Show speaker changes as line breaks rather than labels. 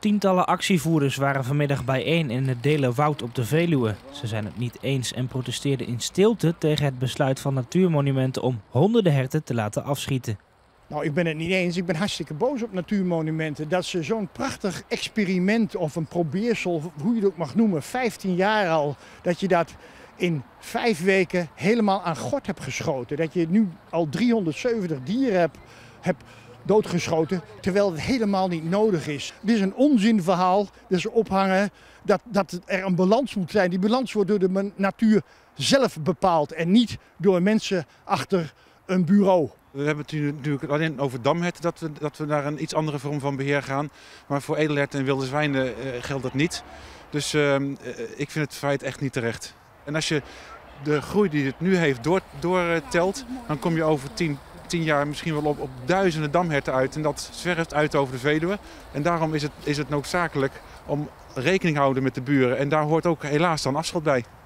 Tientallen actievoerders waren vanmiddag bijeen in het Deelerwoud op de Veluwe. Ze zijn het niet eens en protesteerden in stilte tegen het besluit van Natuurmonumenten om honderden herten te laten afschieten.
Nou, ik ben het niet eens. Ik ben hartstikke boos op Natuurmonumenten. Dat ze zo'n prachtig experiment of een probeersel, hoe je het ook mag noemen, 15 jaar al, dat je dat in 5 weken helemaal aan gort hebt geschoten. Dat je nu al 370 dieren hebt doodgeschoten, terwijl het helemaal niet nodig is. Dit is een onzinverhaal, dat ze ophangen dat er een balans moet zijn. Die balans wordt door de natuur zelf bepaald en niet door mensen achter een bureau.
We hebben het nu natuurlijk alleen over damherten dat we naar een iets andere vorm van beheer gaan. Maar voor edelherten en wilde zwijnen geldt dat niet. Dus ik vind het feit echt niet terecht. En als je de groei die het nu heeft doortelt, dan kom je over 10 jaar misschien wel op duizenden damherten uit. En dat zwerft uit over de Veluwe. En daarom is het noodzakelijk om rekening te houden met de buren. En daar hoort ook helaas dan afschot bij.